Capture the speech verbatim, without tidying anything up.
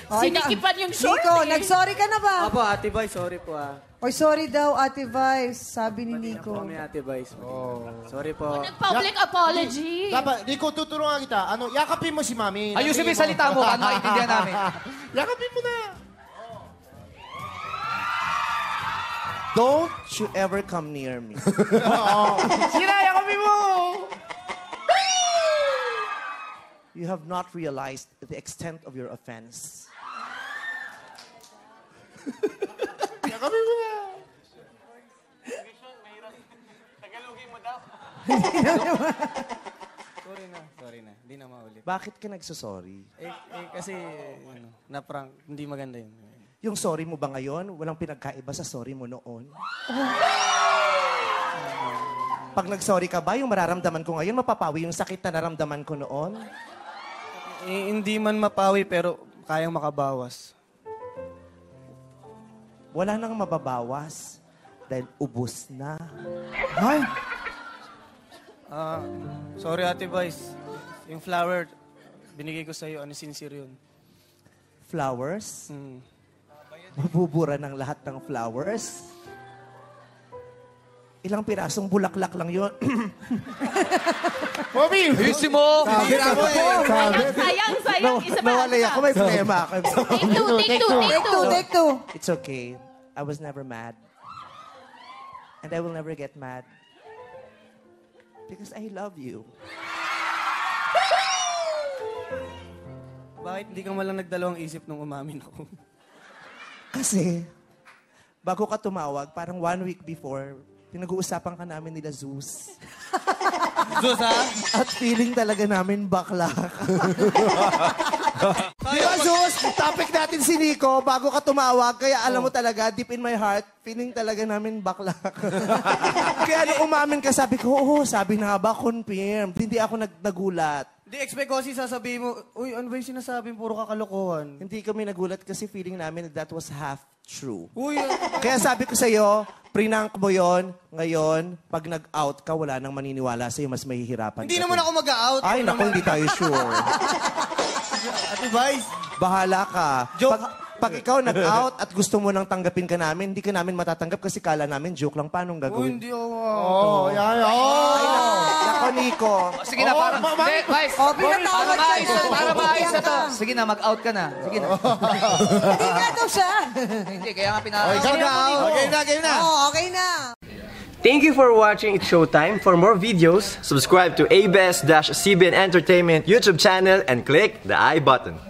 Sinikipan yung short Nico, eh. nag-sorry ka na ba? Apo, Ate Vice, sorry po ah. Oy, sorry daw, Ate Vice. Sabi ni Nico. Kami, Ate Vice. Oh. Sorry po. Nag-public apology. Dapat, Nico, tutulungan kita. Ano, yakapin mo si Mami. Ayusin mo yung salita mo, ano maintindihan namin. Yakapin mo na. Don't you ever come near me. Sira, yakapin mo. You have not realized the extent of your offense. Yakapin mo na. Tagalogin mo daw. Sorry na, sorry na. Hindi na maulit. Bakit ka nagsasorry? Eh, eh kasi, ano, na-prank. Hindi maganda yun. Yung sorry mo ba ngayon, walang pinagkaiba sa sorry mo noon? Pag nag-sorry ka ba, yung mararamdaman ko ngayon, mapapawi yung sakit na naramdaman ko noon? Eh, hindi man mapawi, pero kayang makabawas. Wala nang mababawas dahil ubos na. Ay! Ah, sorry, Ate Vice. Yung flower, binigay ko sa'yo. Ano, sincere yun. Flowers? Hmm. Mabubura ng lahat ng flowers? Ilang pirasong bulaklak lang yun. Bobby! Ayusin mo! Sabi na mo eh. Sabi. Sayang, sayang. Isa pa. Nawalay ako, may problema ako. Take two, take two, take Take two, two. take two. It's okay. I was never mad. And I will never get mad. Because I love you. Bakit hindi ka malang nagdalawang isip nung umamin ako? Kasi, bago ka tumawag, parang one week before, pinag-uusapan ka namin nila Zeus. Zeus, ha? At feeling talaga namin bakla ka. Di ba, Zeus? Topic natin si Nico, bago ka tumawag, kaya alam mo talaga, deep in my heart, feeling talaga namin bakla ka. Kaya nung umamin ka, sabi ko, oo, sabi na ba, confirmed. Hindi ako nag nagulat. Hindi, expect ko kasi sasabihin mo, uy, ano ba yung sinasabi? Puro kakalokohan. Hindi kami nagulat kasi feeling namin that was half true. Uy, Kaya sabi ko sa'yo, prinank mo yon. Ngayon, pag nag-out ka, wala nang maniniwala sa'yo, mas mahihirapan hindi ka. naman ako mag-out. Ay, naku, hindi tayo sure. Ate Vice. Bahala ka. Joke. Pag, pag ikaw nag-out at gusto mo nang tanggapin ka namin, hindi ka namin matatanggap kasi kala namin joke lang. Paano Uy, gagawin? hindi ako. Oh, yan, oh! Ay, naku, naku, Nico. Sige na, para... Hindi, Vice. Oh, pinatawad Para maayos siya. na, para maayos na to. Sige na, mag-out ka na. Sige na. Hindi nga daw siya. Hindi, kaya nga pina... Okay, game na, game na, game na. Oo, okay na. Thank you for watching It's Showtime. For more videos, subscribe to A B S C B N Entertainment YouTube channel and click the I button.